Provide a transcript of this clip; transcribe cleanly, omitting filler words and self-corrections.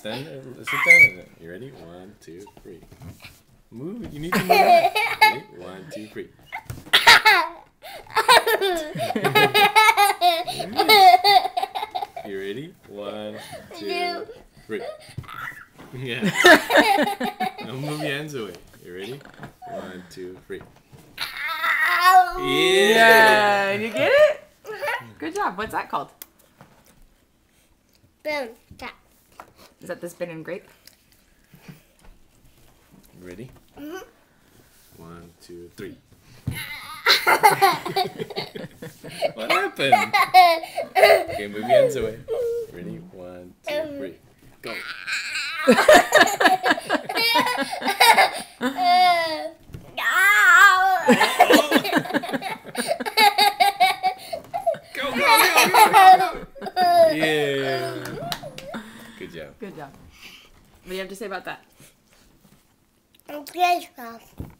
Stand. Sit down. You ready? 1, 2, 3. Move. You need to move. Ready? 1, 2, 3. You ready? 1, 2, 3. Yeah. Don't move your hands away. You ready? 1, 2, 3. Yeah. You get it? Good job. What's that called? Boom. Tap. Is that the spin and grape? You ready? 1, 2, 3. What happened? Okay, move your hands away. Ready? 1, 2, 3. Go. Go. Yeah. Good job. Good job. What do you have to say about that? Good stuff.